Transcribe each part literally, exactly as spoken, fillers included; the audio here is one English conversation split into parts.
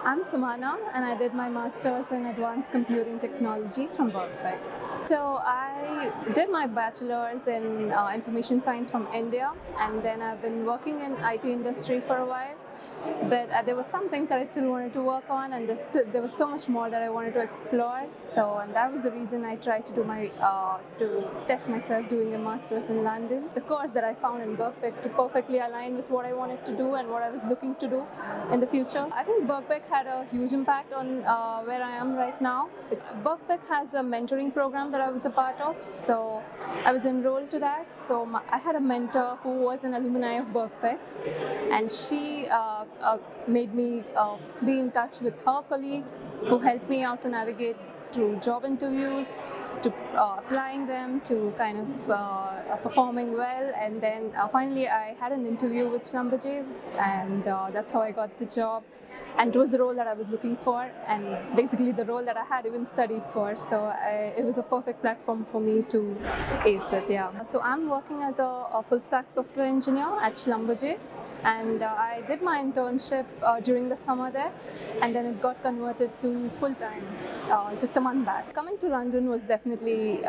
I'm Sumana and I did my Masters in Advanced Computing Technologies from Birkbeck. So I did my Bachelor's in uh, Information Science from India, and then I've been working in I T industry for a while. But uh, there were some things that I still wanted to work on, and there, still, there was so much more that I wanted to explore. So, and that was the reason I tried to do my uh, to test myself doing a master's in London. The course that I found in Birkbeck to perfectly align with what I wanted to do and what I was looking to do in the future. I think Birkbeck had a huge impact on uh, where I am right now. Birkbeck has a mentoring program that I was a part of, so I was enrolled to that. So my, I had a mentor who was an alumni of Birkbeck, and she uh, uh, made me uh, be in touch with her colleagues who helped me out to navigate through job interviews, to uh, applying them, to kind of uh, performing well, and then uh, finally I had an interview with Schlumberger, and uh, that's how I got the job. And it was the role that I was looking for, and basically the role that I had even studied for. So I, it was a perfect platform for me to ace it. Yeah. So I'm working as a, a full stack software engineer at Schlumberger. And uh, I did my internship uh, during the summer there, and then it got converted to full-time uh, just a month back. Coming to London was definitely uh,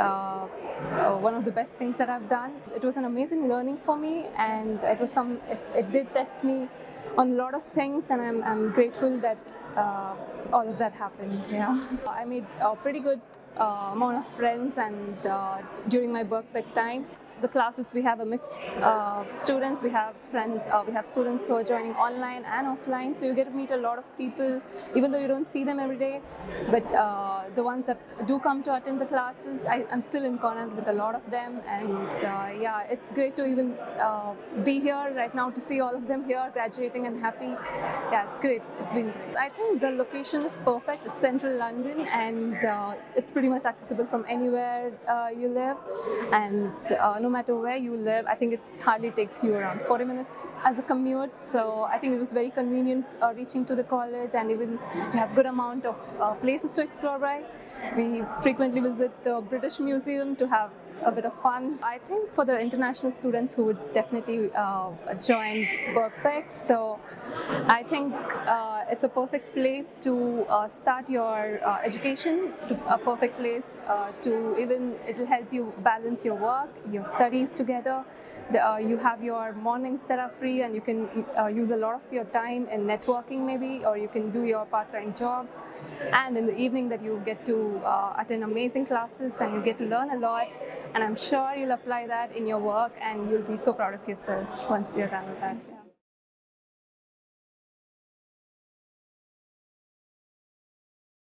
uh, one of the best things that I've done. It was an amazing learning for me, and it was some. It, it did test me on a lot of things, and I'm, I'm grateful that uh, all of that happened. Yeah, I made a pretty good uh, amount of friends, and uh, during my Birkbeck time. The classes, we have a mixed uh, students, we have friends, uh, we have students who are joining online and offline, so you get to meet a lot of people, even though you don't see them every day. But uh, the ones that do come to attend the classes, I, I'm still in contact with a lot of them, and uh, yeah, it's great to even uh, be here right now, to see all of them here graduating and happy. Yeah, it's great, it's been great. I think the location is perfect. It's central London, and uh, it's pretty much accessible from anywhere uh, you live, and uh, no matter where you live, I think it hardly takes you around forty minutes as a commute. So I think it was very convenient uh, reaching to the college, and even we have good amount of uh, places to explore by. We frequently visit the British Museum to have a bit of fun. I think for the international students who would definitely uh, join Birkbeck, so I think uh, it's a perfect place to uh, start your uh, education, to a perfect place uh, to even, it'll help you balance your work, your studies together. The, uh, you have your mornings that are free, and you can uh, use a lot of your time in networking maybe, or you can do your part-time jobs, and in the evening that you get to uh, attend amazing classes, and you get to learn a lot. And I'm sure you'll apply that in your work, and you'll be so proud of yourself once you're done with that.